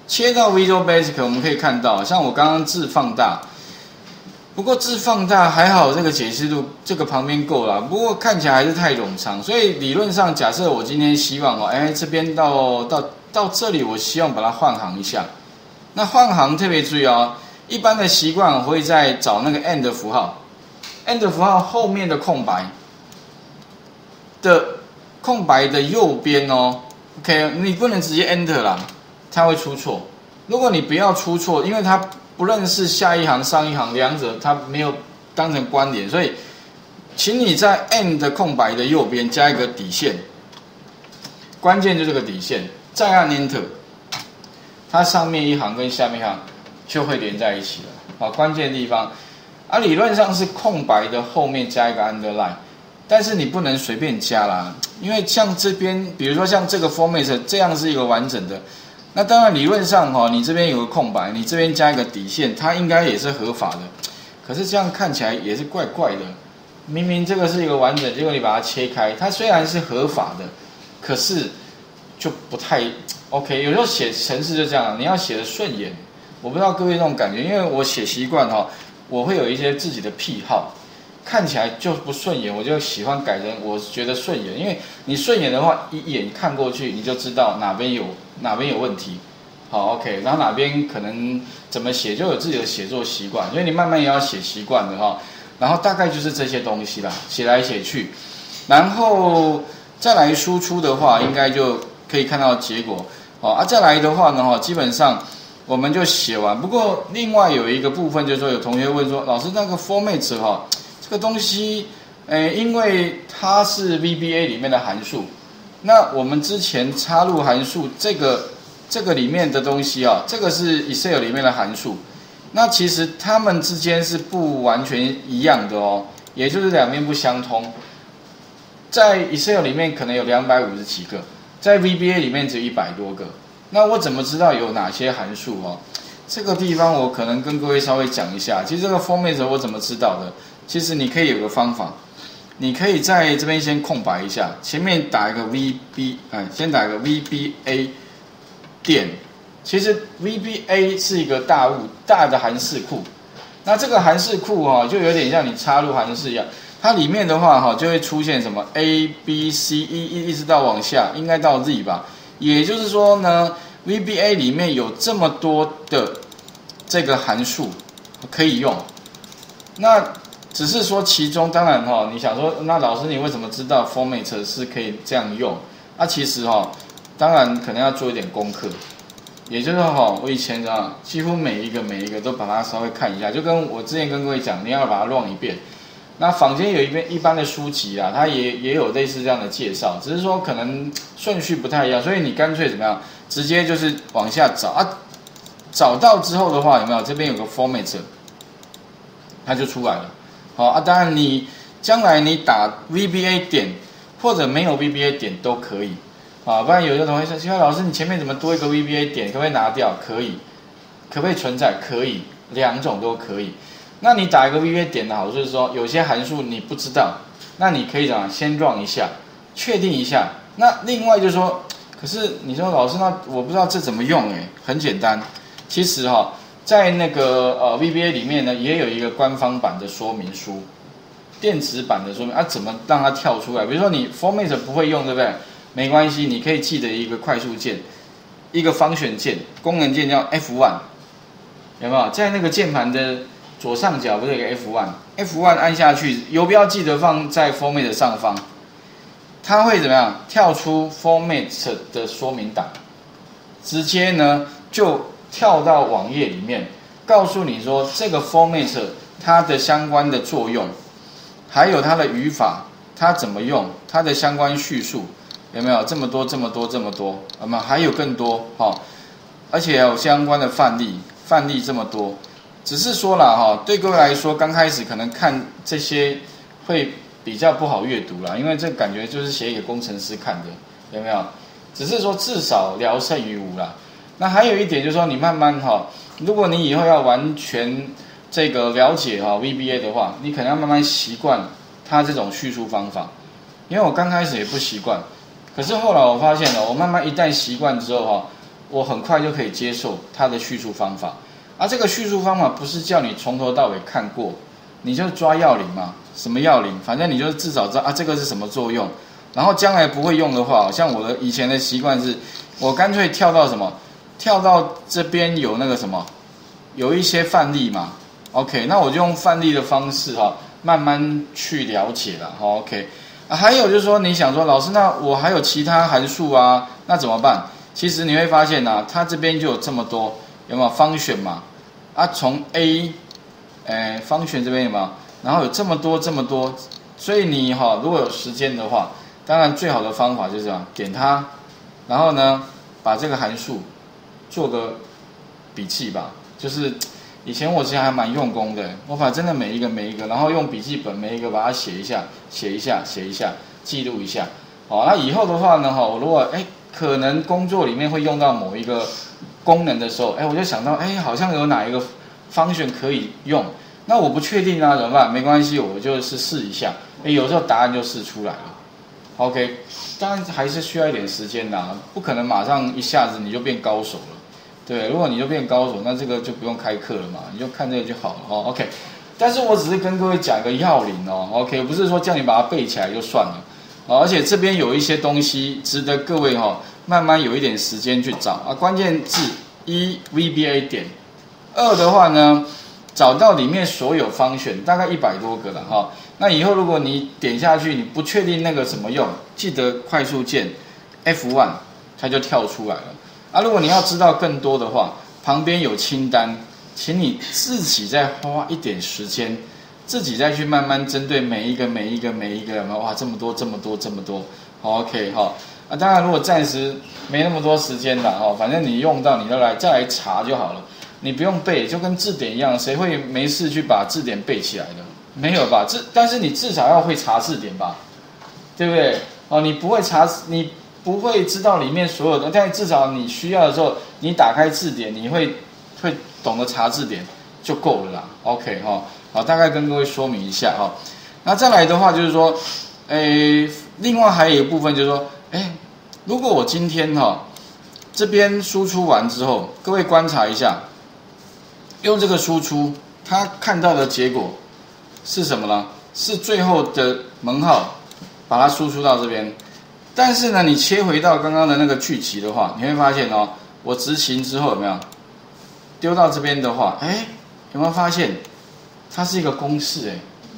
切到 Visual Basic， 我们可以看到，像我刚刚字放大，不过字放大还好，这个解析度这个旁边够了，不过看起来还是太冗长，所以理论上假设我今天希望这边到这里，我希望把它换行一下。那换行特别注意哦，一般的习惯我会在找那个 end 符号 ，end 符号后面的空白的右边哦 ，OK， 你不能直接 enter 啦，它会出错。如果你不要出错，因为它不认识下一行、上一行两者，它没有当成关联，所以请你在 end 空白的右边加一个底线，关键就是这个底线，再按 enter， 它上面一行跟下面一行就会连在一起了。关键地方理论上是空白的后面加一个 underline。但是你不能随便加啦，因为像这边，比如说像这个 format 这样是一个完整的，那当然理论上你这边有个空白，你这边加一个底线，它应该也是合法的。可是这样看起来也是怪怪的，明明这个是一个完整，结果你把它切开，它虽然是合法的，可是就不太 OK。有时候写程式就这样，你要写得顺眼。我不知道各位那种感觉，因为我写习惯我会有一些自己的癖好。看起来就不顺眼，我就喜欢改成我觉得顺眼，因为你顺眼的话，一眼看过去你就知道哪边有问题，好 OK， 然后哪边可能怎么写就有自己的写作习惯，所以你慢慢也要写习惯的然后大概就是这些东西啦，写来写去，然后再来输出的话，应该就可以看到结果再来的话呢基本上我们就写完。不过另外有一个部分就是说，有同学问说，老师那个 format 这个东西，因为它是 VBA 里面的函数，那我们之前插入函数这个里面的东西这个是 Excel 里面的函数，那其实它们之间是不完全一样的也就是两边不相通。在 Excel 里面可能有250几个，在 VBA 里面只有100多个。那我怎么知道有哪些函数这个地方我可能跟各位稍微讲一下。其实这个 format 我怎么知道的？其实你可以有个方法，你可以在这边先空白一下，前面打一个 先打一个 VBA 点。其实 VBA 是一个大的函式库，那这个函式库就有点像你插入函式一样，它里面的话就会出现什么 A、B、C、E 一直到往下，应该到 Z 吧。也就是说呢 ，VBA 里面有这么多的这个函数可以用，那只是说其中当然你想说，那老师你为什么知道 format 是可以这样用？其实当然可能要做一点功课，也就是我以前几乎每一个都把它稍微看一下，就跟我之前跟各位讲，你要把它乱一遍。那坊间有一般的书籍它也有类似这样的介绍，只是说可能顺序不太一样，所以你干脆怎么样，直接就是往下找找到之后的话，有没有这边有个 format， 它就出来了。当然你将来你打 VBA 点或者没有 VBA 点都可以不然有些同学说，奇怪老师你前面怎么多一个 VBA 点，可不可以拿掉？可以。可不可以存在？可以，两种都可以。那你打一个 VBA 点的好处就是说，有些函数你不知道，那你可以先 run 一下，确定一下。那另外就是说，可是你说老师那我不知道这怎么用很简单，其实在那个VBA 里面呢，也有一个官方版的说明书，电子版的说明怎么让它跳出来？比如说你 format 不会用，对不对？没关系，你可以记得一个快速键，一个方选键，功能键叫 F1， 有没有？在那个键盘的左上角不是有个 F1 按下去，游标记得放在 format 的上方，它会怎么样？跳出 format 的说明档，直接呢就跳到网页里面，告诉你说这个 format 它的相关的作用，还有它的语法，它怎么用，它的相关叙述，有没有这么多？还有更多而且有相关的范例这么多。只是说啦对各位来说，刚开始可能看这些会比较不好阅读啦，因为这感觉就是写给工程师看的，有没有？只是说至少聊胜于无啦。那还有一点就是说，你慢慢如果你以后要完全这个了解VBA 的话，你可能要慢慢习惯它这种叙述方法。因为我刚开始也不习惯，可是后来我发现我慢慢一旦习惯之后我很快就可以接受它的叙述方法。啊，这个叙述方法不是叫你从头到尾看过，你就抓要领嘛，什么要领，反正你就至少知道啊这个是什么作用。然后将来不会用的话，像我的以前的习惯是，我干脆跳到什么，跳到这边有那个什么，有一些范例嘛 ，OK， 那我就用范例的方式慢慢去了解了，OK。还有就是说，你想说老师，那我还有其他函数啊，那怎么办？其实你会发现它这边就有这么多，有没有function嘛？啊，从 function 这边有没有？然后有这么多，所以你如果有时间的话，当然最好的方法就是这样，点它，然后呢，把这个函数做个笔记吧。就是以前我其实还蛮用功的，我把真的每一个，然后用笔记本每一个把它写一下，记录一下。那以后的话呢，我如果可能工作里面会用到某一个功能的时候，我就想到好像有哪一个function可以用，那我不确定啊，怎么办？没关系，我就是试一下，有时候答案就试出来了。OK， 当然还是需要一点时间的，不可能马上一下子你就变高手了。对，如果你就变高手，那这个就不用开课了嘛，你就看这个就好了OK， 但是我只是跟各位讲一个要领OK， 不是说叫你把它背起来就算了。而且这边有一些东西值得各位慢慢有一点时间去找啊。关键字一 VBA 点，2的话呢，找到里面所有function，大概100多个了那以后如果你点下去，你不确定那个怎么用，记得快速键 F1， 它就跳出来了。如果你要知道更多的话，旁边有清单，请你自己再花一点时间。自己再去慢慢针对每一个，哇，这么多，OK 当然如果暂时没那么多时间了反正你用到你再来查就好了，你不用背，就跟字典一样，谁会没事去把字典背起来的？没有吧？但是你至少要会查字典吧，对不对？你不会查，你不会知道里面所有的，但至少你需要的时候，你打开字典，你会懂得查字典就够了啦。OK 好，大概跟各位说明一下那再来的话就是说，另外还有一个部分就是说，如果我今天这边输出完之后，各位观察一下，用这个输出，他看到的结果是什么呢？是最后的门号把它输出到这边，但是呢，你切回到刚刚的那个句集的话，你会发现我执行之后有没有丢到这边的话，有没有发现？它是一个公式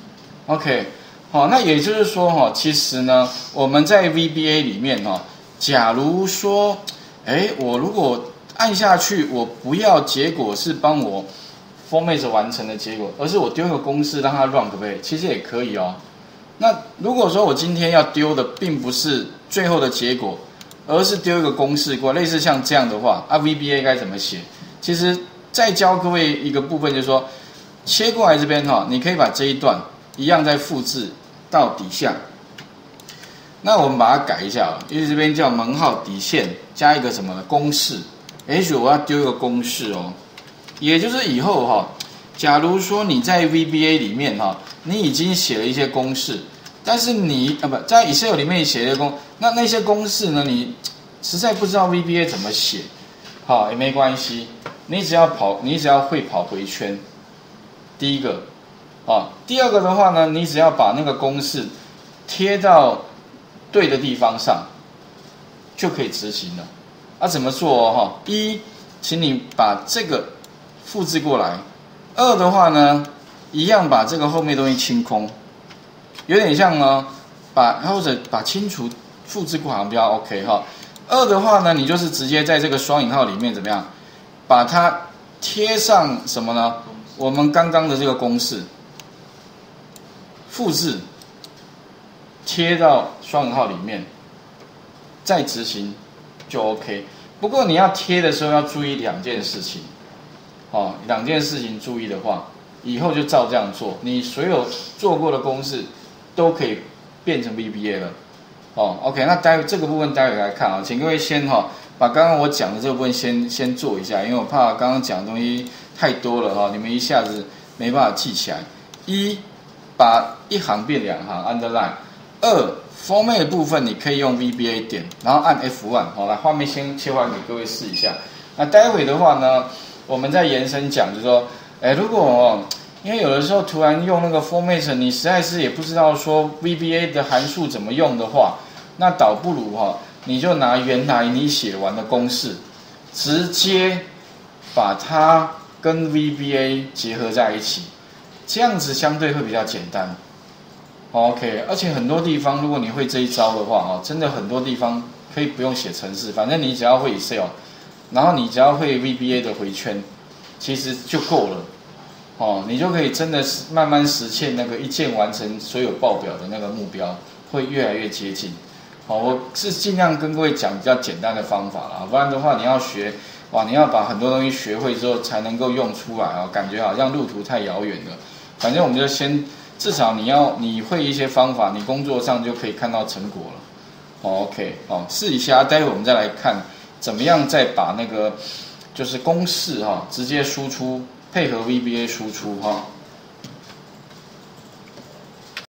OK， 那也就是说其实呢，我们在 VBA 里面假如说，我如果按下去，我不要结果是帮我 format 完成的结果，而是我丢一个公式让它 run， 可不可以？其实也可以那如果说我今天要丢的并不是最后的结果，而是丢一个公式过来，类似像这样的话VBA 该怎么写？其实再教各位一个部分，就是说。切过来这边你可以把这一段一样再复制到底下。那我们把它改一下因为这边叫门号底线加一个什么呢？公式。也许我要丢一个公式也就是以后假如说你在 VBA 里面你已经写了一些公式，但是你在 Excel 里面写的那些公式呢，你实在不知道 VBA 怎么写，也没关系，你只要会跑回圈。第一个第二个的话呢，你只要把那个公式贴到对的地方上，就可以执行了。怎么做一，请你把这个复制过来。2的话呢，一样把这个后面东西清空，有点像或者把清除复制过来比较 OK 2的话呢，你就是直接在这个双引号里面怎么样，把它贴上什么呢？我们刚刚的这个公式，复制，贴到双引号里面，再执行就 OK。不过你要贴的时候要注意2件事情，2件事情注意的话，以后就照这样做，你所有做过的公式都可以变成 VBA 了。OK， 那这个部分待会来看请各位先把刚刚我讲的这个部分先做一下，因为我怕刚刚讲的东西太多了你们一下子没办法记起来。1，把一行变2行 underline。2， Format 的部分你可以用 VBA 点，然后按 F1，好，来画面先切换给各位试一下。那待会的话呢，我们再延伸讲，就是说，如果因为有的时候突然用那个 Format， 你实在是也不知道说 VBA 的函数怎么用的话，那倒不如你就拿原来你写完的公式，直接把它跟 VBA 结合在一起，这样子相对会比较简单。OK， 而且很多地方如果你会这一招的话，真的很多地方可以不用写程式，反正你只要会 Excel， 然后你只要会 VBA 的回圈，其实就够了。你就可以真的是慢慢实现那个一键完成所有报表的那个目标，会越来越接近。我是尽量跟各位讲比较简单的方法啦，不然的话你要学，你要把很多东西学会之后才能够用出来感觉好像路途太遥远了。反正我们就先，至少你会一些方法，你工作上就可以看到成果了。OK， 试一下，待会我们再来看怎么样再把那个就是公式直接输出，配合 VBA 输出